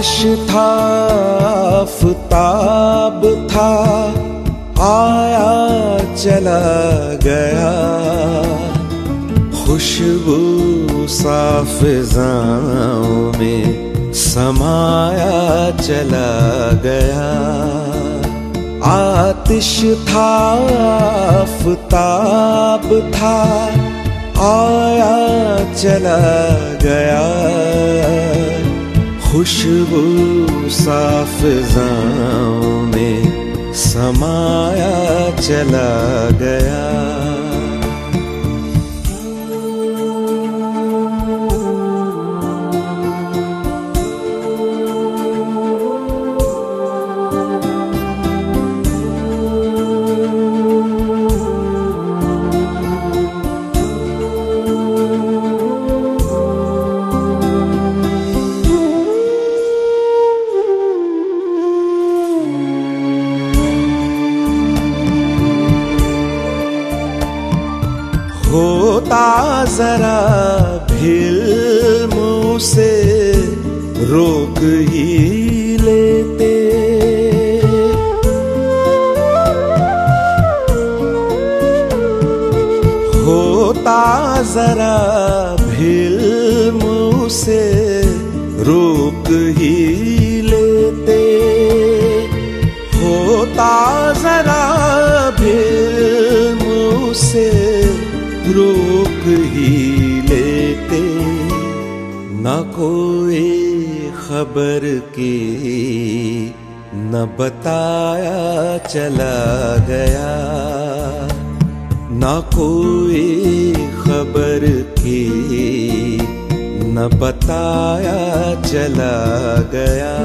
आतिश था आफताब था, आया चला गया, खुशबू साफ फिजाओं में समाया चला गया। आतिश था आफताब था, आया चला गया, खुशबू साफ फिजाओं में समाया चला गया। होता जरा भिल मुँह से रोक ही लेते, होता जरा भिल मुँह से रोक ही लेते, होता जरा भिल मुँह से रोक ही लेते। न कोई खबर की न बताया चला गया, न कोई खबर की न बताया चला गया।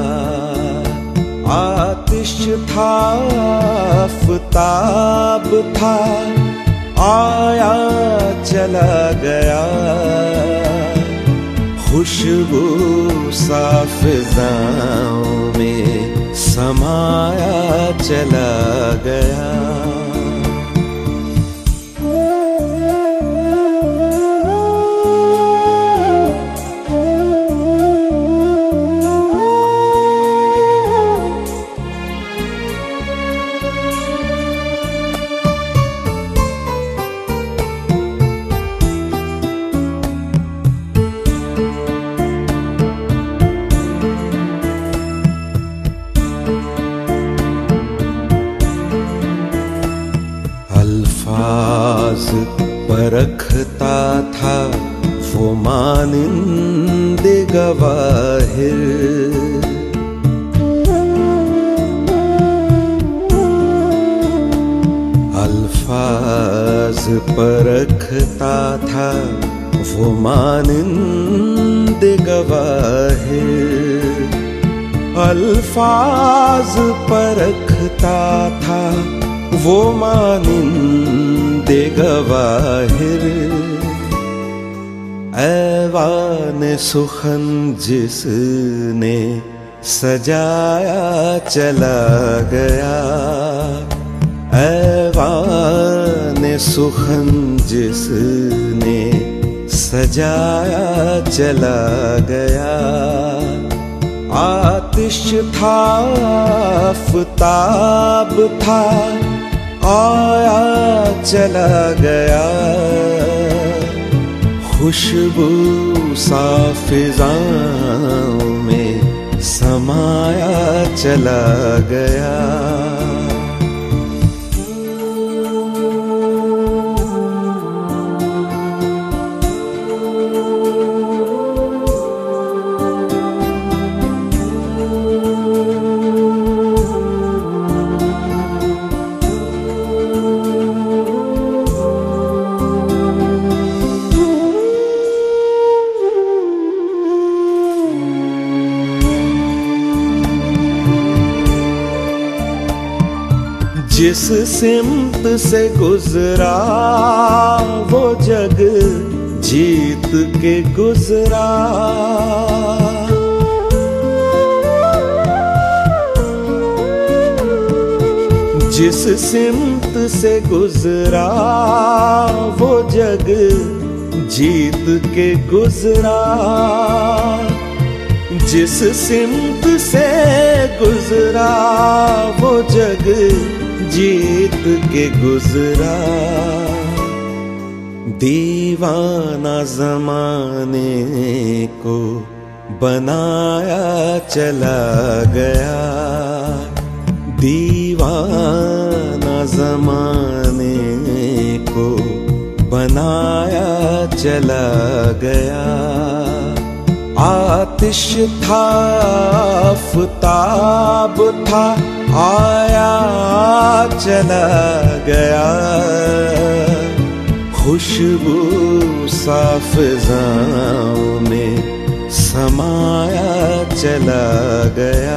आतिश था आफताब था, आया चला गया, खुशबू साफ फिजाओं में समाया चला गया। अल्फाज परखता था वो मानिंदे गवाहिर, अल्फाज परखता था वो मानिंदे गवाहिर, अल्फाज परखता था वो मानिंदे गवाहिर। ऐवान सुखन जिसने सजाया चला गया, ऐवान सुखन जिसने सजाया चला गया। आतिश था आफताब था, आया चला गया, खुशबू साफ फिजाओं में समाया चला गया। जिस सिमत से गुजरा वो जग जीत के गुजरा, जिस सिमत से गुजरा वो जग जीत के गुजरा, जिस सिमत से गुजरा वो जग जीत के गुजरा। दीवाना जमाने को बनाया चला गया, दीवाना जमाने को बनाया चला गया। आतिश था आफताब था आया चला गया, खुशबू सा फिज़ाओं में समाया चला गया।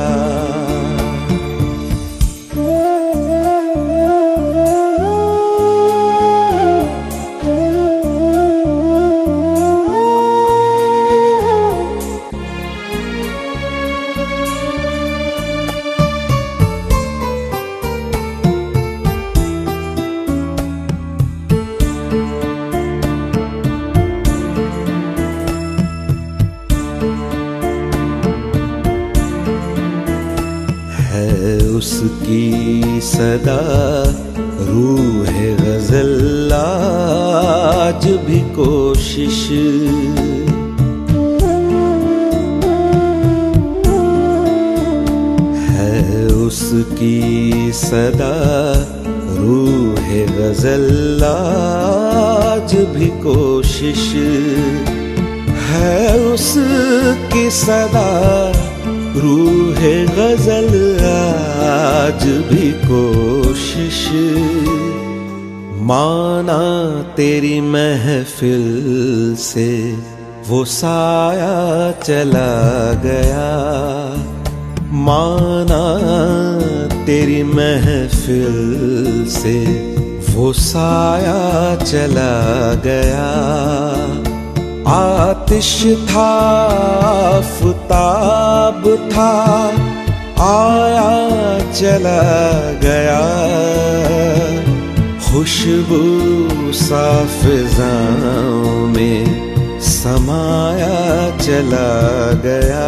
उसकी सदा रूह गज़ल आज भी कोशिश, है उसकी सदा रूह गज़ल आज भी कोशिश, है उसकी सदा रूह गज़ल आज भी कोशिश। माना तेरी महफिल से वो साया चला गया, माना तेरी महफिल से वो साया चला गया। आतिश था आफताब था आया चला गया, खुशबू सा फिज़ाओं में समाया चला गया।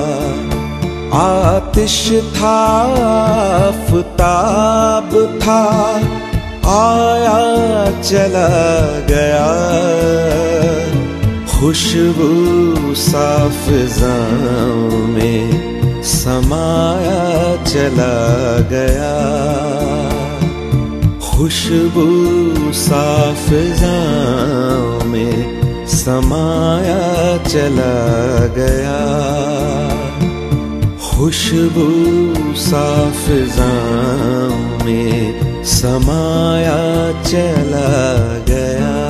आतिश था आफताब था आया चला गया, खुशबू सा फिज़ाओं में समाया चला गया, खुशबू सा फिज़ाओं में समाया चला गया, खुशबू सा फिज़ाओं में समाया चला गया।